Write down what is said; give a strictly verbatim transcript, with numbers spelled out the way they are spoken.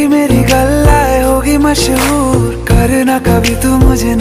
तेरी मेरी गल्लाए होगी मशहूर, करना कभी तू मुझे